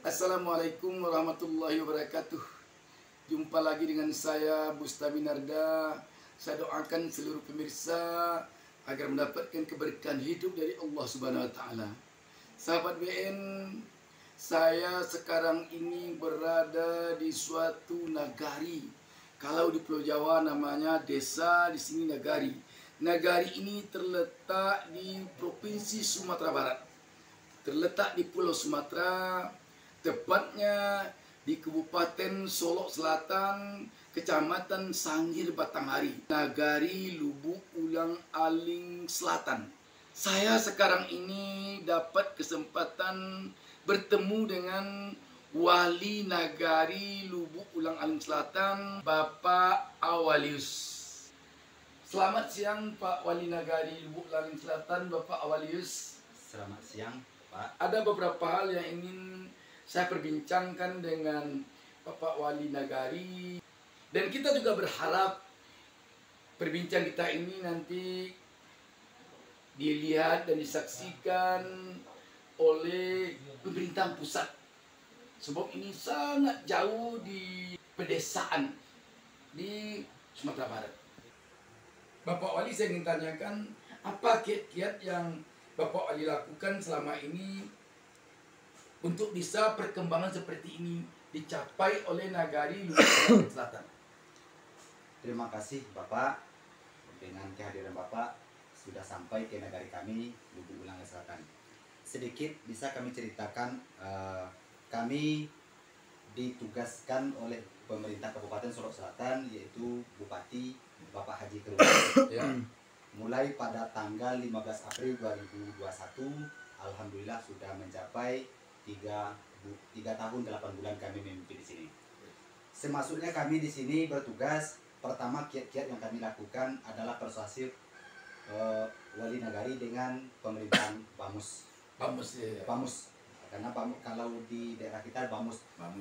Assalamualaikum warahmatullahi wabarakatuh. Jumpa lagi dengan saya Bustami Narda. Saya doakan seluruh pemirsa agar mendapatkan keberkahan hidup dari Allah Subhanahu wa taala. Sahabat BN, saya sekarang ini berada di suatu nagari. Kalau di Pulau Jawa namanya desa, di sini nagari. Nagari ini terletak di Provinsi Sumatera Barat. Terletak di Pulau Sumatera, tepatnya di Kabupaten Solok Selatan, Kecamatan Sangir Batanghari, Nagari Lubuk Ulang Aling Selatan. Saya sekarang ini dapat kesempatan bertemu dengan Wali Nagari Lubuk Ulang Aling Selatan, Bapak Awalius. Selamat siang Pak Wali Nagari Lubuk Ulang Aling Selatan, Bapak Awalius. Selamat siang, Pak. Ada beberapa hal yang ingin saya perbincangkan dengan Bapak Wali Nagari, dan kita juga berharap perbincangan kita ini nanti dilihat dan disaksikan oleh pemerintah pusat, sebab ini sangat jauh di pedesaan di Sumatera Barat. Bapak Wali, saya ingin tanyakan, apa kiat-kiat yang Bapak Wali lakukan selama ini untuk bisa perkembangan seperti ini dicapai oleh Nagari Lubuk Selatan? Terima kasih Bapak. Dengan kehadiran Bapak sudah sampai ke nagari kami, Lubuk Ulang Selatan. Sedikit bisa kami ceritakan, kami ditugaskan oleh pemerintah Kabupaten Solok Selatan, yaitu Bupati Bapak Haji Keruan. Ya. Mulai pada tanggal 15 April 2021, alhamdulillah sudah mencapai 3 tahun 8 bulan kami memimpin di sini. Semasuknya kami di sini bertugas, pertama kiat-kiat yang kami lakukan adalah persuasif Wali Nagari dengan pemerintahan Bamus. Bamus ya. Bamus, karena Bamus, kalau di daerah kita Bamus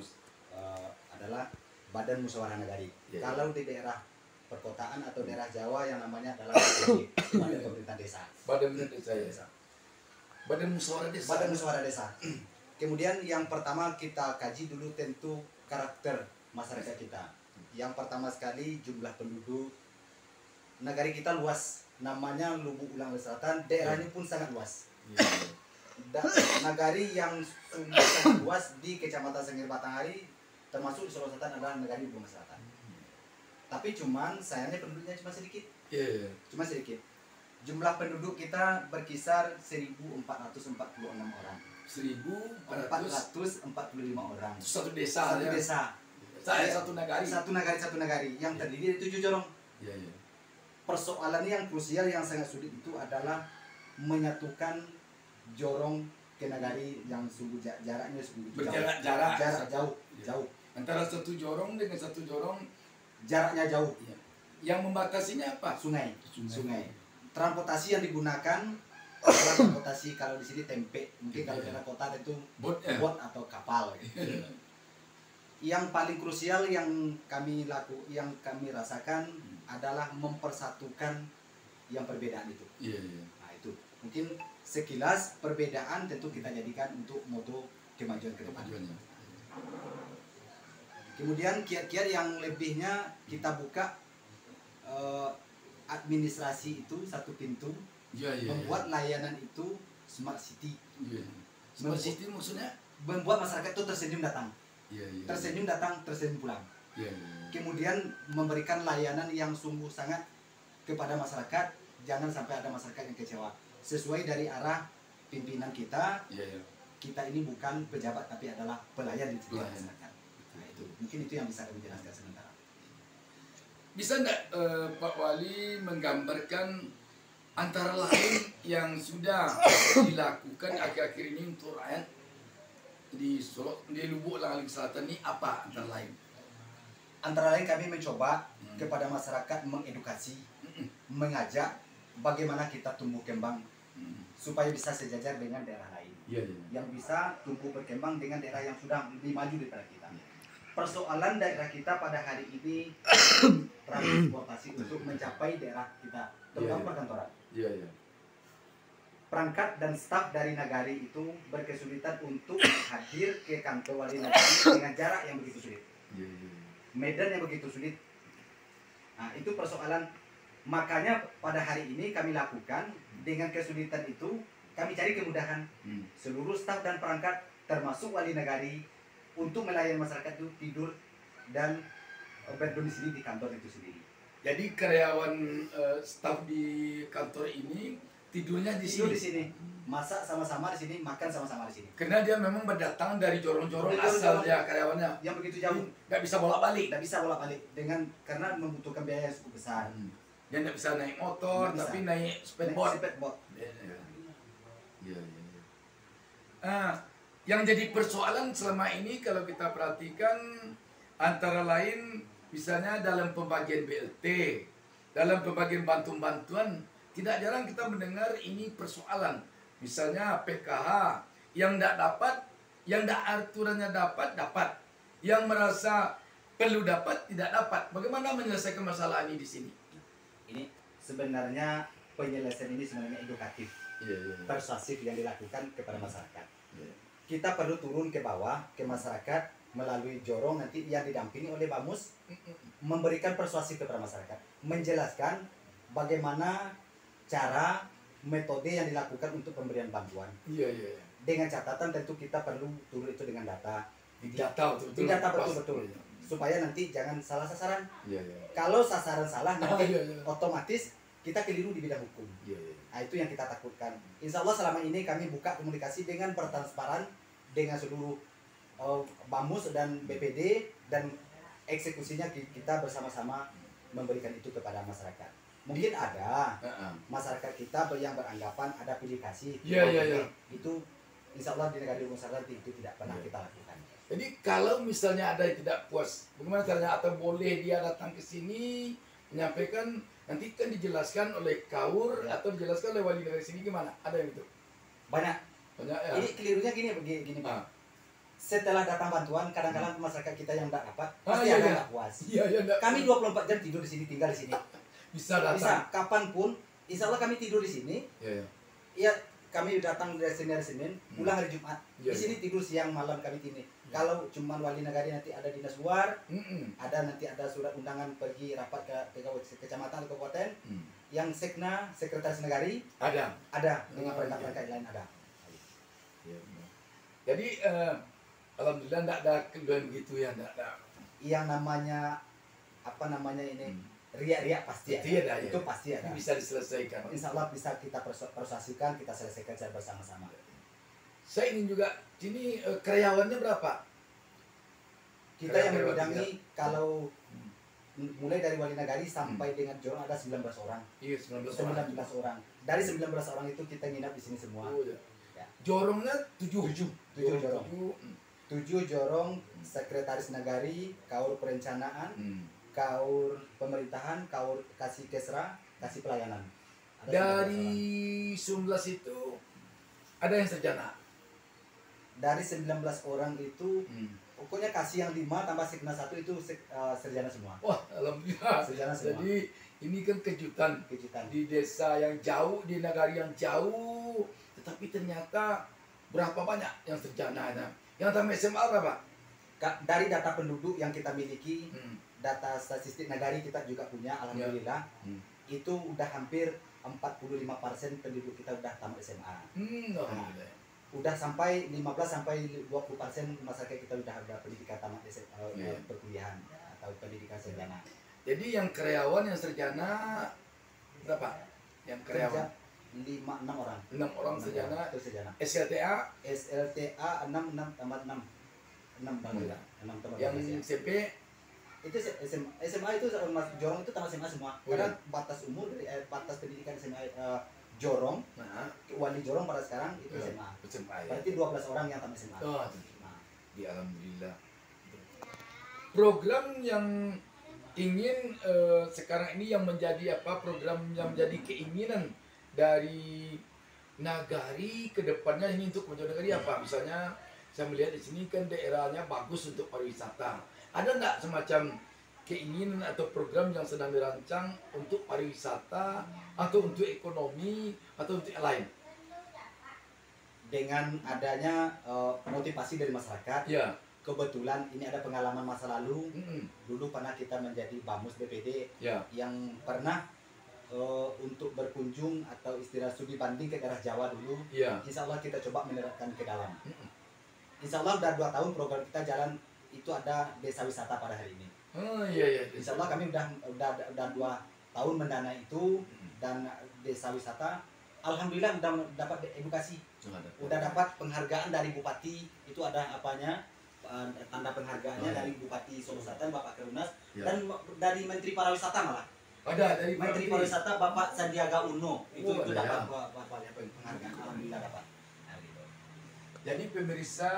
adalah Badan Musyawarah Nagari. Ya. Kalau di daerah perkotaan atau daerah Jawa yang namanya adalah Badan Pemerintahan Desa. Badan Desa ya. Badan Musyawarah Desa. Badan Musyawarah Desa. Kemudian yang pertama kita kaji dulu tentu karakter masyarakat kita. Yang pertama sekali jumlah penduduk. Nagari kita luas, namanya Lubuk Ulang Selatan, daerahnya pun sangat luas. Nagari yang sangat luas di Kecamatan Sangir Batanghari, termasuk di Solok Selatan adalah Nagari Lubuk Ulang Selatan. Tapi cuman sayangnya penduduknya cuma sedikit. Cuma sedikit. Jumlah penduduk kita berkisar 1.446 orang. 1.445 orang. Satu desa. Satu Ya. desa. Saya satu nagari. Satu nagari yang terdiri dari 7 jorong. Ya, ya. Persoalannya yang krusial yang sangat sulit itu adalah menyatukan jorong ke nagari yang sungguh jaraknya sungguh Berjarak jauh. Ya. Jauh. Antara satu jorong dengan satu jorong jaraknya jauh. Ya. Yang membatasinya apa? Sungai. Transportasi yang digunakan adalah transportasi, kalau di sini tempe, mungkin kalau di kota itu bot atau kapal. Yang paling krusial yang kami rasakan adalah mempersatukan yang perbedaan itu. Nah, itu mungkin sekilas perbedaan tentu kita jadikan untuk moto kemajuan ke depan. Kemudian kiat-kiat yang lebihnya kita buka administrasi itu satu pintu, membuat layanan itu smart city. Smart city maksudnya membuat masyarakat itu tersenyum datang. Tersenyum datang, tersenyum pulang. Kemudian memberikan layanan yang sungguh sangat kepada masyarakat, jangan sampai ada masyarakat yang kecewa. Sesuai dari arah pimpinan kita, kita ini bukan pejabat tapi adalah pelayan di tengah masyarakat. Nah, itu mungkin itu yang bisa kami jelaskan sementara. Bisa enggak Pak Wali menggambarkan antara lain yang sudah dilakukan akhir-akhir ini untuk rakyat di Solok, di Lubuk Ulang Aling Selatan ini apa antara lain? Antara lain kami mencoba kepada masyarakat mengedukasi, mengajak bagaimana kita tumbuh kembang supaya bisa sejajar dengan daerah lain. Yang bisa tumbuh berkembang dengan daerah yang sudah lebih maju daripada kita. Persoalan daerah kita pada hari ini transportasi untuk mencapai daerah kita, terutama perkantoran. perangkat dan staf dari Nagari itu berkesulitan untuk hadir ke kantor wali Nagari dengan jarak yang begitu sulit. Medan yang begitu sulit. Nah, itu persoalan. Makanya pada hari ini kami lakukan dengan kesulitan itu kami cari kemudahan seluruh staf dan perangkat termasuk wali Nagari untuk melayani masyarakat itu tidur dan berdomisili di kantor itu sendiri. Jadi karyawan staf di kantor ini tidurnya di Tidur sini. di sini, masak sama-sama di sini, makan sama-sama di sini. Karena dia memang berdatangan dari jorong-jorong Dari asal jorong-jorong dia karyawannya. yang begitu jauh, Nggak bisa bolak-balik. tidak bisa bolak-balik karena membutuhkan biaya yang cukup besar. Dia nggak bisa naik motor, Nggak bisa. tapi naik Naik speedboat. speedboat. Yang jadi persoalan selama ini kalau kita perhatikan antara lain misalnya dalam pembagian BLT, dalam pembagian bantuan-bantuan, tidak jarang kita mendengar ini persoalan. Misalnya PKH yang tidak dapat, yang tidak aturannya dapat, yang merasa perlu dapat tidak dapat. Bagaimana menyelesaikan masalah ini di sini? Ini sebenarnya penyelesaian ini sebenarnya edukatif, persuasif yang dilakukan kepada masyarakat. Kita perlu turun ke bawah, ke masyarakat melalui jorong nanti yang didampingi oleh Bamus, memberikan persuasif kepada masyarakat, menjelaskan bagaimana cara metode yang dilakukan untuk pemberian bantuan. Dengan catatan tentu kita perlu turun itu dengan data. Data betul-betul. Supaya nanti jangan salah sasaran. Kalau sasaran salah nanti otomatis kita keliru di bidang hukum. Nah, itu yang kita takutkan. Insya Allah selama ini kami buka komunikasi dengan bertransparan dengan seluruh Bamus dan BPD, dan eksekusinya kita bersama-sama memberikan itu kepada masyarakat. Mungkin ada masyarakat kita yang beranggapan ada pilih kasih. Itu insya Allah di negara hukum syariat itu tidak pernah kita lakukan. Jadi kalau misalnya ada yang tidak puas, bagaimana caranya? Atau boleh dia datang ke sini menyampaikan, nanti kan dijelaskan oleh KAUR atau dijelaskan oleh wali negara sini, gimana? Ada yang itu? Banyak ya. Ini kelirunya gini Pak. Setelah datang bantuan, kadang-kadang masyarakat kita yang tidak dapat pasti ada yang tidak puas. Kami 24 jam tidur di sini, tinggal di sini. Bisa datang. Bisa kapanpun. Insya Allah kami tidur di sini. Iya, kami datang dari Senin, pulang hari Jumat. Di sini tidur siang malam kami ini. Kalau cuma wali negara nanti ada dinas luar, nanti ada surat undangan pergi rapat ke kecamatan atau kabupaten. Yang sekna, sekretaris negari ada dengan perintah-perintah lain ada. Jadi alhamdulillah tidak ada keluhan begitu ya, tidak ada. Yang namanya ini riak-riak pasti ada. Itu pasti ada. Bisa diselesaikan. Insya Allah bisa kita persuasikan, kita selesaikan secara bersama-sama. Saya ingin juga, ini karyawannya berapa? Kita yang membidangi kalau mulai dari wali nagari sampai dengan jorong ada 19 orang. 19 orang. Dari 19 orang itu kita nginap di sini semua. Jorongnya 7 jorong. 7 jorong, sekretaris nagari, KAUR perencanaan, KAUR pemerintahan, KAUR kasih kesra, kasih pelayanan. Dari 19 itu ada yang sarjana. Dari 19 orang itu pokoknya kasih yang 5 tambah sekna 1 itu sarjana semua. Wah, alhamdulillah. Sarjana semua. Jadi ini kan kejutan di desa yang jauh, di negara yang jauh, tetapi ternyata berapa banyak yang sarjana. Yang tamat SMA berapa? Dari data penduduk yang kita miliki, data statistik nagari kita juga punya, alhamdulillah. Itu udah hampir 45% penduduk kita udah tamat SMA. Udah sampai 15-20% masyarakat kita udah pendidikan tamat perkuliahan atau pendidikan sarjana. Jadi yang karyawan yang sarjana berapa? Yang karyawan 5-6 orang. 6 orang sarjana. Itu sarjana. SLTA 6 tambah 6. 6 tambah 6. Yang SMP itu SMA itu jorong itu tambah SMA semua. Karena batas umur dari batas pendidikan SMA jorong, wali jorong pada sekarang itu SMA. Berarti 12 orang yang tambah SMA. Alhamdulillah. Program yang ingin sekarang ini yang menjadi program yang menjadi keinginan dari Nagari ke depannya ini untuk kemajuan Nagari apa? Misalnya saya melihat di sini kan daerahnya bagus untuk pariwisata. Ada nggak semacam keinginan atau program yang sedang dirancang untuk pariwisata atau untuk ekonomi atau untuk yang lain? dengan adanya motivasi dari masyarakat. Ya. Kebetulan ini ada pengalaman masa lalu. Dulu pernah kita menjadi Bamus BPD yang pernah untuk berkunjung atau istilah studi banding ke daerah Jawa dulu. Insya Allah kita coba menerapkan ke dalam. Insya Allah udah 2 tahun program kita jalan, itu ada desa wisata pada hari ini. Insya Allah kami udah 2 tahun mendanai itu, dan desa wisata alhamdulillah udah dapat edukasi, udah dapat penghargaan dari Bupati. Itu ada apanya, tanda penghargaannya dari Bupati Solo Selatan Bapak Kerunas, dan dari Menteri Pariwisata malah. Ada dari Menteri Pariwisata Bapak Sandiaga Uno itu dapat penghargaan, alhamdulillah dapat. Jadi pemirsa,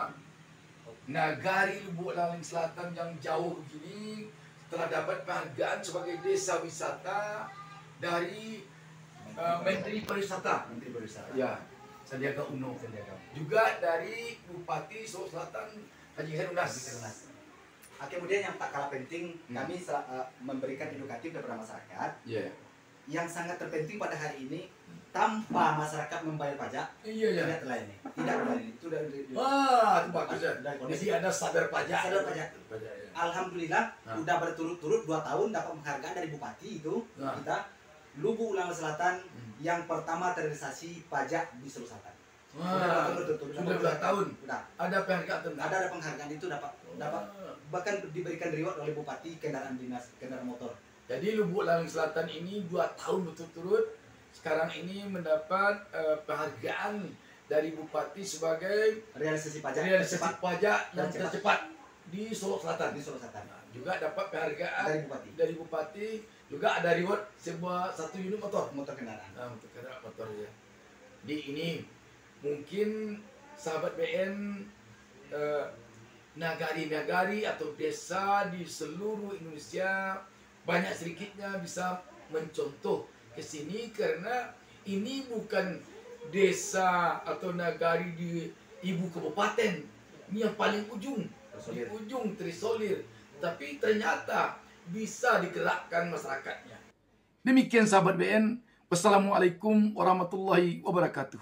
Nagari Lubuk Laling Selatan yang jauh begini telah dapat penghargaan sebagai desa wisata dari Menteri Pariwisata. Ya, Sandiaga Uno. Juga dari Bupati Solo Selatan Haji Herunas. Kemudian yang tak kalah penting, kami memberikan edukatif kepada masyarakat. Yang sangat terpenting pada hari ini, tanpa masyarakat membayar pajak, tidak terlayani. Tidak terlayani. Itu wah, itu bagus ya. Jadi ada sadar pajak. Sadar pajak. Alhamdulillah, udah berturut-turut 2 tahun dapat penghargaan dari Bupati itu. Kita Lubuk Laling Selatan yang pertama terrealisasi pajak di Solo Selatan. Sudah 2 tahun. Sudah. Ada penghargaan. Ada penghargaan itu dapat bahkan diberikan reward oleh Bupati kendaraan dinas, kendaraan motor. Jadi Lubuk Laling Selatan ini 2 tahun berturut-turut sekarang ini mendapat penghargaan dari Bupati sebagai realisasi pajak yang tercepat di Solo Selatan. Juga dapat penghargaan dari Bupati. Juga ada reward sebuah 1 unit motor kendaraan. Motor ya. Di ini mungkin sahabat BN, nagari-nagari atau desa di seluruh Indonesia banyak sedikitnya bisa mencontoh ke sini, karena ini bukan desa atau nagari di ibu kabupaten. Ini yang paling ujung, di ujung terisolir, tapi ternyata bisa digerakkan masyarakatnya. Demikian sahabat BN. Wassalamualaikum warahmatullahi wabarakatuh.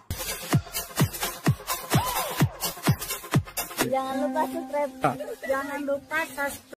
Jangan lupa subscribe. Jangan lupa subscribe.